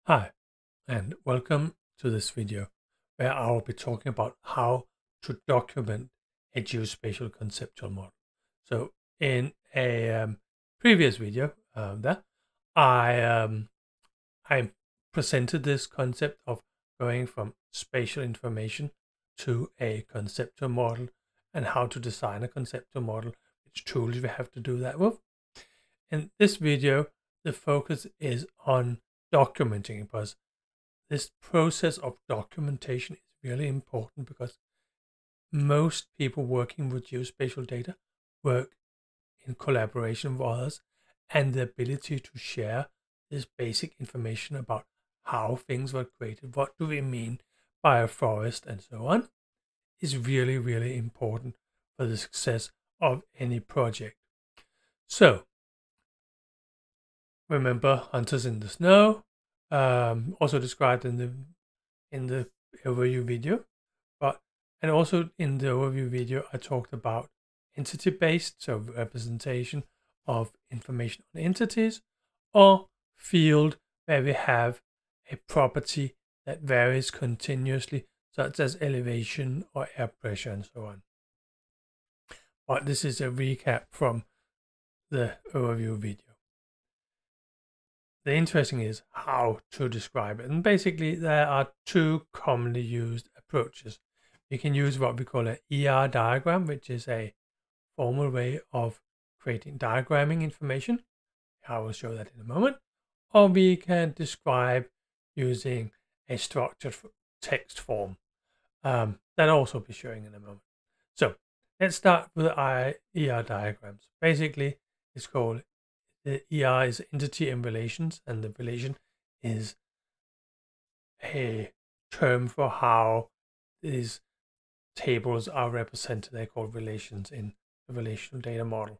Hi, and welcome to this video where I will be talking about how to document a geospatial conceptual model. So in a previous video I presented this concept of going from spatial information to a conceptual model and how to design a conceptual model, which tools we have to do that with. In this video, the focus is on documenting, because this process of documentation is really important, because most people working with geospatial data work in collaboration with others, and the ability to share this basic information about how things were created, what do we mean by a forest, and so on, is really, really important for the success of any project. So remember Hunters in the Snow, also described in the overview video, and also in the overview video I talked about entity-based, so representation of information on entities, or field, where we have a property that varies continuously, such as elevation or air pressure and so on. But this is a recap from the overview video. The interesting is how to describe it. And basically there are two commonly used approaches. We can use what we call an ER diagram, which is a formal way of creating diagramming information. I will show that in a moment. Or we can describe using a structured text form. That I'll also be showing in a moment. So let's start with ER diagrams. Basically, it's called the ER is entity and relations, and the relation is a term for how these tables are represented. They're called relations in the relational data model.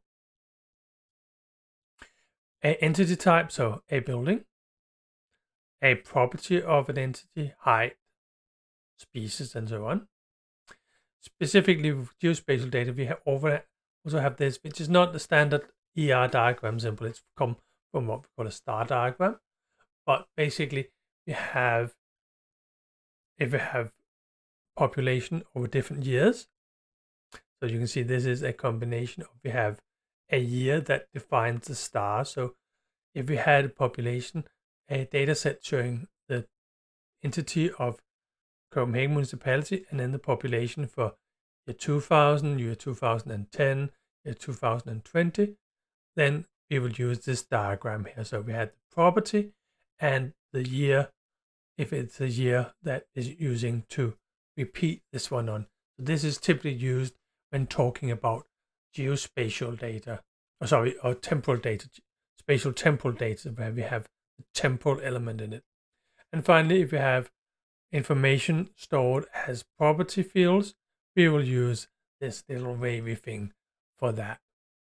An entity type, so a building, a property of an entity, height, species, and so on. Specifically with geospatial data, we also have this, which is not the standard ER diagram symbol. It's come from what we call a star diagram. But basically, if we have population over different years, so you can see this is a combination of, we have a year that defines the star. So if we had a population, a data set showing the entity of Copenhagen municipality, and then the population for year 2000, year 2010, year 2020, then we will use this diagram here. So we had the property and the year, if it's a year that is using to repeat this one on. So this is typically used when talking about geospatial data, or temporal data, spatial temporal data, where we have the temporal element in it. And finally, if we have information stored as property fields, we will use this little wavy thing for that.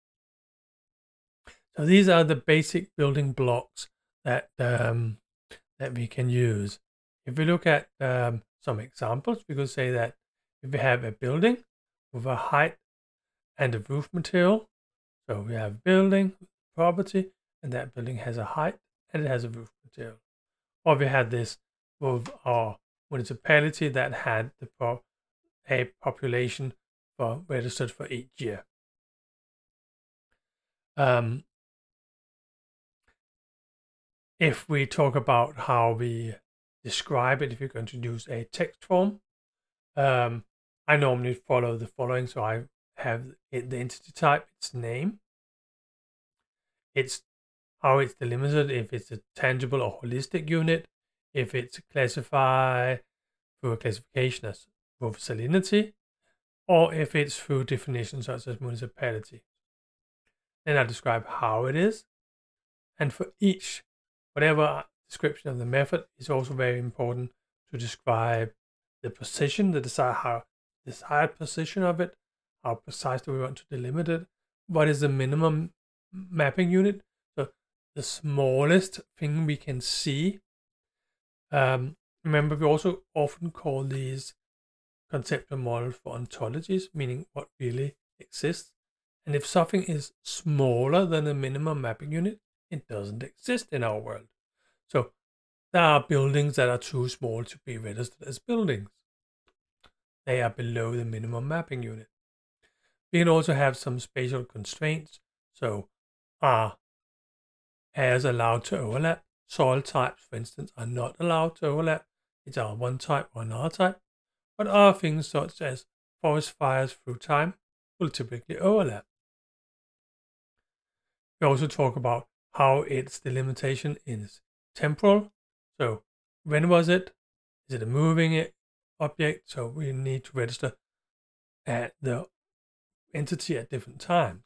So these are the basic building blocks that we can use. If we look at some examples, we could say that if we have a building with a height and a roof material, so we have building, property, and that building has a height and it has a roof material. Or we had this with our municipality that had a population registered for each year. If we talk about how we describe it, if you're going to use a text form, I normally follow the following. So I have the entity type, its name, it's how it's delimited, if it's a tangible or holistic unit, if it's classified through a classification as with salinity, or if it's through definitions such as municipality. Then I describe how it is, and for each, whatever description of the method, is also very important to describe the position, the desired position of it, how precise do we want to delimit it, what is the minimum mapping unit, so the smallest thing we can see. Remember, we also often call these conceptual models for ontologies, meaning what really exists. And if something is smaller than the minimum mapping unit, it doesn't exist in our world. So there are buildings that are too small to be registered as buildings. They are below the minimum mapping unit. We can also have some spatial constraints. So are areas allowed to overlap? Soil types, for instance, are not allowed to overlap. It's either one type or another type. But other things such as forest fires through time will typically overlap. We also talk about how it's the limitation is temporal. So when was it? Is it a moving object? So we need to register at the entity at different times.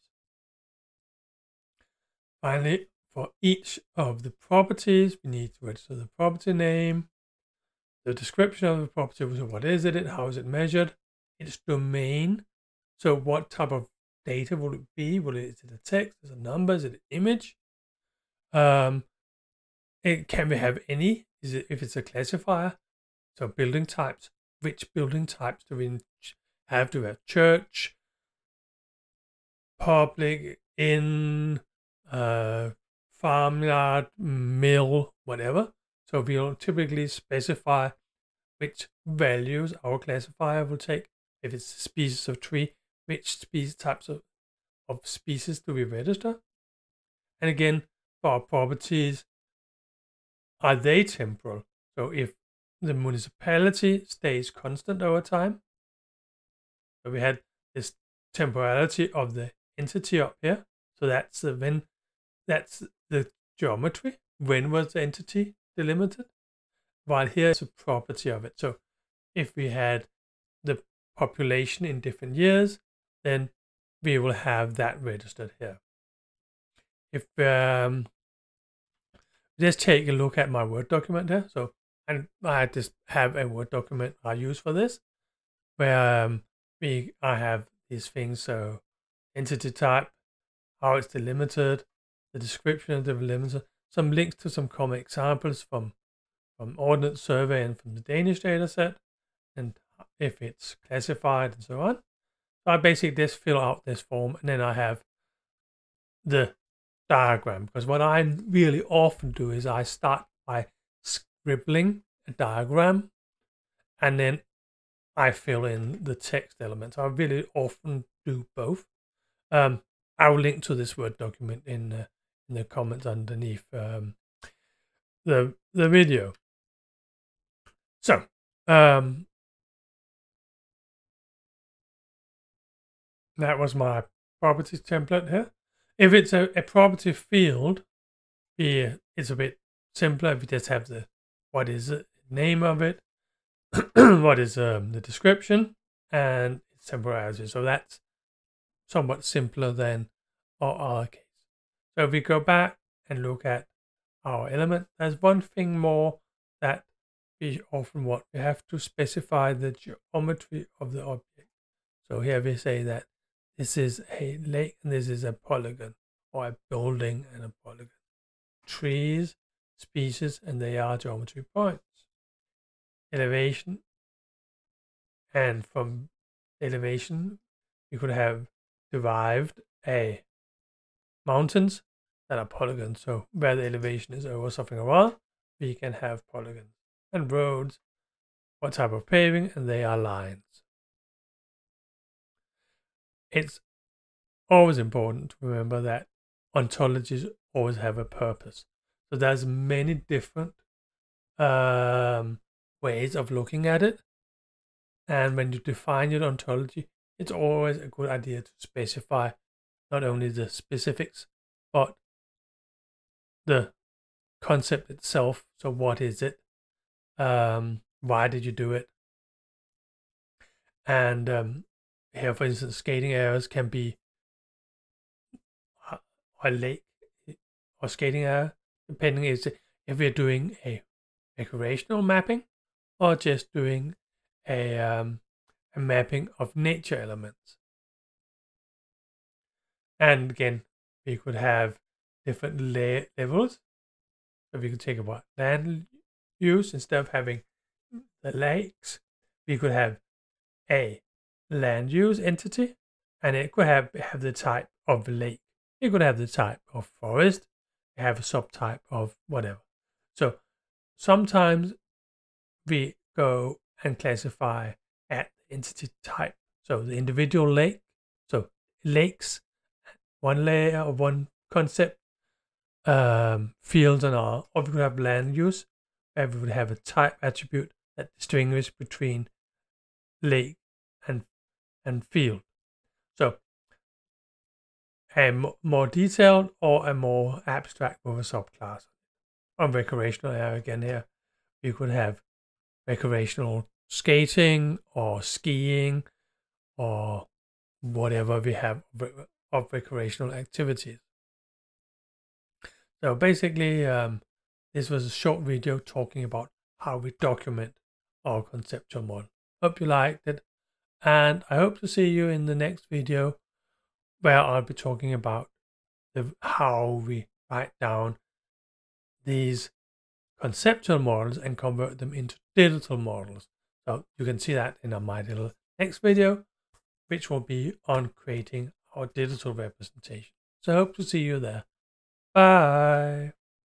Finally, for each of the properties, we need to register the property name, the description of the property, so what is it, how is it measured, its domain, so what type of data will it be, is it a text, is it a number, is it an image, can we have any, if it's a classifier, so building types, which building types do we have? Do we have church, public, inn, farmyard, mill, whatever. So we'll typically specify which values our classifier will take. If it's a species of tree, which types of species do we register? And again, for our properties, are they temporal? So if the municipality stays constant over time, so we had this temporality of the entity up here. So that's the geometry. When was the entity delimited? While here is a property of it. So if we had the population in different years, then we will have that registered here. If let's take a look at my Word document here. So I just have a Word document I use for this, where I have these things. So entity type, how it's delimited, the description of the delimiter, some links to some common examples from Ordnance Survey and from the Danish dataset, and if it's classified and so on. So I basically just fill out this form, and then I have the diagram, because what I really often do is I start by scribbling a diagram, and then I fill in the text elements. I really often do both. I will link to this Word document in the comments underneath the video. So that was my properties template here. If it's a property field, it's a bit simpler. If you just have the what is the name of it, what is the description, and its temporality. So that's somewhat simpler than our case. So if we go back and look at our element, there's one thing more that we often want. We have to specify the geometry of the object. So here we say that this is a lake and this is a polygon, or a building and a polygon. Trees, species, and they are geometry points. Elevation, and from elevation we could have derived a mountains that are polygons. So where the elevation is over something or other, we can have polygons. And roads, what type of paving, and they are lines. It's always important to remember that ontologies always have a purpose. So there's many different ways of looking at it. And when you define your ontology, it's always a good idea to specify not only the specifics, but the concept itself. So what is it? Why did you do it? And here, for instance, skating areas can be a lake or skating area, depending if we're doing a recreational mapping or just doing a mapping of nature elements. And again, we could have different levels. So we could take about land use. Instead of having the lakes, we could have a land use entity, and it could have the type of lake. It could have the type of forest, have a subtype of whatever. So sometimes we go and classify at the entity type. So the individual lake, so lakes, one layer of one concept, fields and all, or we could have land use, where we would have a type attribute that distinguishes between lake and field. So a more detailed or a more abstract with a subclass. On recreational area again here, you could have recreational skating or skiing or whatever we have of recreational activities. So basically, this was a short video talking about how we document our conceptual model. Hope you liked it, and I hope to see you in the next video, where I'll be talking about how we write down these conceptual models and convert them into digital models. So you can see that in my little next video, which will be on creating our digital representation. So I hope to see you there. Bye.